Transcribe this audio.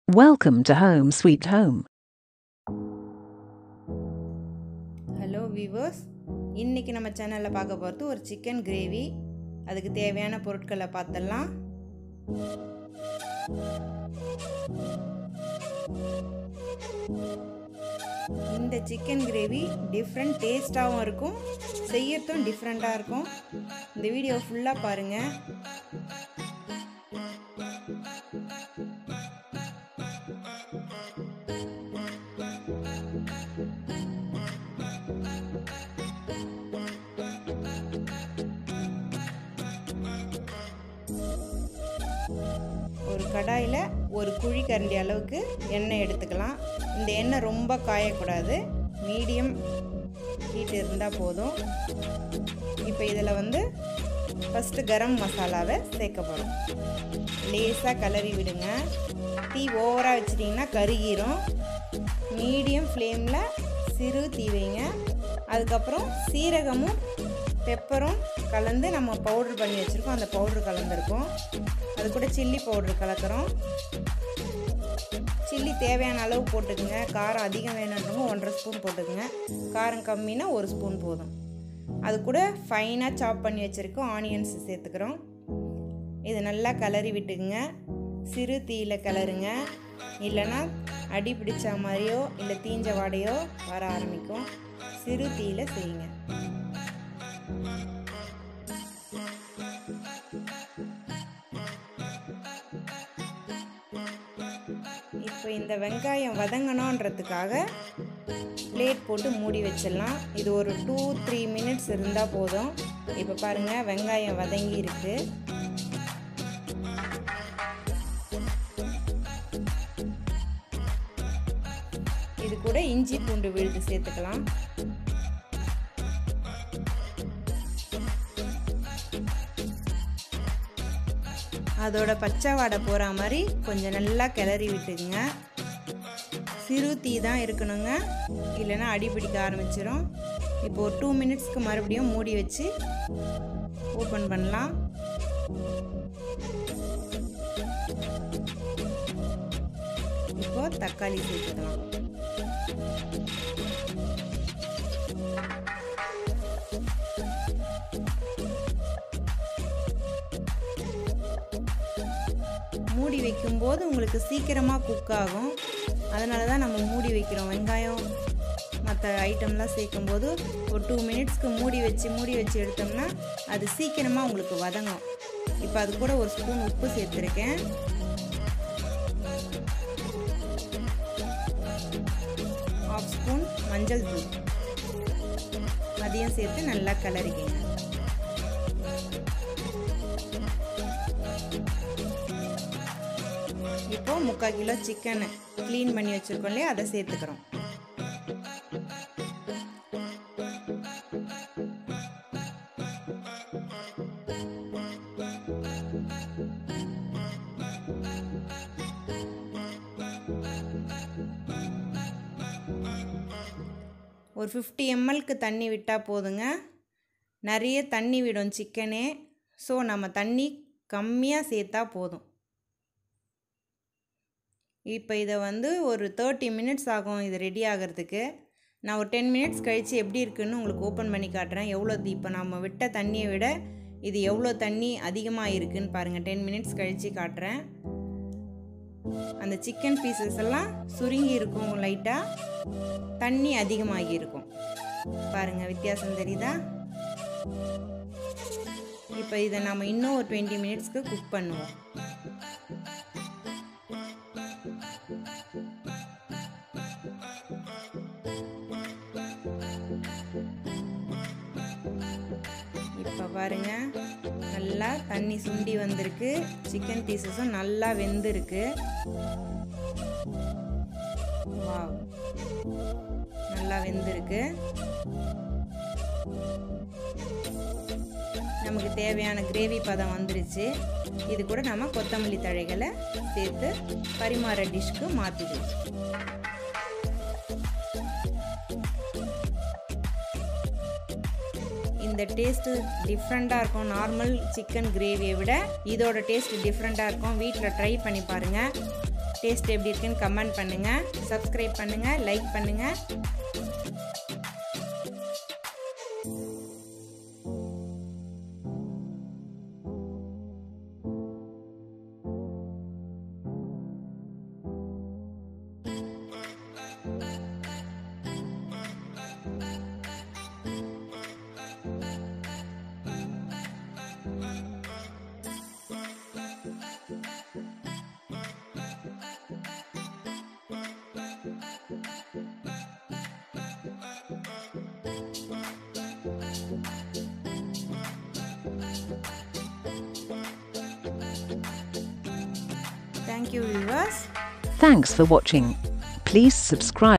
Welcome to Home Sweet Home. Hello viewers, இன்றைக்கி நம்ம சேனலில் பார்க்க போகிறது ஒரு சிக்கன் கிரேவி. அதுக்கு தேவையான பொருட்களை பார்த்துடலாம். இந்த சிக்கன் கிரேவி டிஃப்ரெண்ட் டேஸ்ட்டாகவும் இருக்கும், செய்யறதும் டிஃப்ரெண்ட்டாக இருக்கும். இந்த வீடியோ ஃபுல்லாக பாருங்கள். ஒரு கடாயில் ஒரு குழி கரண்டி அளவுக்கு எண்ணெய் எடுத்துக்கலாம். இந்த எண்ணெய் ரொம்ப காயக்கூடாது, மீடியம் ஹீட் இருந்தால் போதும். இப்போ இதில் ஃபஸ்ட்டு கரம் மசாலாவை சேர்க்க போகிறோம். லேசாக கிளறி விடுங்க. தீ ஓவராக வச்சிட்டிங்கன்னா கருகிரும். மீடியம் ஃப்ளேமில் சிறு தீ வைங்க. அதுக்கப்புறம் சீரகமும் பெப்பரும் கலந்து நம்ம பவுட்ரு பண்ணி வச்சுருக்கோம். அந்த பவுட்ரு கலந்துருக்கோம். அது கூட சில்லி பவுட்ரு கலக்கிறோம். சில்லி தேவையான அளவு போட்டுக்குங்க. காரம் அதிகம் வேணுன்றவங்க 1.5 ஸ்பூன் போட்டுக்குங்க. காரம் கம்மினா 1 ஸ்பூன் போதும். அது கூட ஃபைனாக சாப் பண்ணி வச்சுருக்கோம் ஆனியன்ஸ் சேர்த்துக்கிறோம். இது நல்லா கிளறி விட்டுக்குங்க. சிறு தீயில் கிளறுங்க, இல்லைன்னா அடி பிடிச்ச மாதிரியோ இல்லை தீஞ்ச வாடையோ வர ஆரம்பிக்கும். சிறு தீயில் செய்யுங்க. இப்போ இந்த வெங்காயம் வதங்கணுன்றதுக்காக பிளேட் போட்டு மூடி வச்சிடலாம். இது ஒரு 2-3 மினிட்ஸ் இருந்தால் போதும். இப்போ பாருங்கள், வெங்காயம் வதங்கி இருக்கு. இது கூட இஞ்சி பூண்டு விழுது சேர்த்துக்கலாம். அதோட பச்சை வாடை போகிற மாதிரி கொஞ்சம் நல்லா கிளறி விட்டுக்குங்க. சிறு தீ தான் இருக்கணுங்க, இல்லைன்னா அடி பிடிக்க ஆரம்பிச்சிடும். இப்போ ஒரு 2 மினிட்ஸ்க்கு மறுபடியும் மூடி வச்சு ஓப்பன் பண்ணலாம். இப்போ தக்காளி சேர்த்துக்கலாம். மூடி வைக்கும்போது உங்களுக்கு சீக்கிரமாக குக் ஆகும். அதனால தான் நம்ம மூடி வைக்கிறோம். வெங்காயம் மற்ற ஐட்டம்லாம் சேர்க்கும்போது ஒரு 2 மினிட்ஸ்க்கு மூடி வச்சு எடுத்தோம்னா அது சீக்கிரமாக உங்களுக்கு வதங்கும். இப்போ அது கூட 1 ஸ்பூன் உப்பு சேர்த்துருக்கேன். ½ ஸ்பூன் மஞ்சள் தூள் அதையும் சேர்த்து நல்லா கிளறிக்கங்க. இப்போ 3/4 கிலோ சிக்கனை க்ளீன் பண்ணி வச்சுருக்கோம் இல்லையா, அதை சேர்த்துக்கிறோம். ஒரு 50 mlக்கு தண்ணி விட்டால் போதுங்க. நிறைய தண்ணி விடும் சிக்கனே. ஸோ நம்ம தண்ணி கம்மியாக சேர்த்தா போதும். இப்போ இதை ஒரு 30 மினிட்ஸ் ஆகும் இது ரெடி ஆகிறதுக்கு. நான் ஒரு 10 மினிட்ஸ் கழித்து எப்படி இருக்குன்னு உங்களுக்கு ஓப்பன் பண்ணி காட்டுறேன். எவ்வளோ இப்போ நம்ம விட்ட தண்ணியை விட இது எவ்வளோ தண்ணி அதிகமாக இருக்குதுன்னு பாருங்கள். 10 மினிட்ஸ் கழித்து காட்டுறேன். அந்த சிக்கன் பீசஸ் எல்லாம் சுருங்கி இருக்கும், லைட்டாக தண்ணி அதிகமாகி இருக்கும். பாருங்கள், வித்தியாசம் தெரியுதா? இப்போ இதை நம்ம இன்னும் ஒரு 20 மினிட்ஸ்க்கு குக் பண்ணுவோம். இப்போ பாருங்க, நல்லா தண்ணி சுண்டி வந்திருக்கு. சிக்கன் பீசஸும் நல்லா வெந்திருக்கு. வாவ், நல்லா வெந்திருக்கு. நமக்கு தேவையான கிரேவி பதம் வந்துருச்சு. இது கூட நம்ம கொத்தமல்லி தழைகளை சேர்த்து பரிமாற டிஷ்க்கு மாற்றிடுவோம். இந்த டேஸ்ட்டு டிஃப்ரெண்ட்டாக இருக்கும். நார்மல் சிக்கன் கிரேவியை விட இதோட டேஸ்ட் டிஃப்ரெண்ட்டாக இருக்கும். வீட்டில் ட்ரை பண்ணி பாருங்கள். டேஸ்ட் எப்படி இருக்குன்னு கமெண்ட் பண்ணுங்கள், சப்ஸ்கிரைப் பண்ணுங்கள், லைக் பண்ணுங்கள். Thank you, viewers. Thanks for watching. Please subscribe.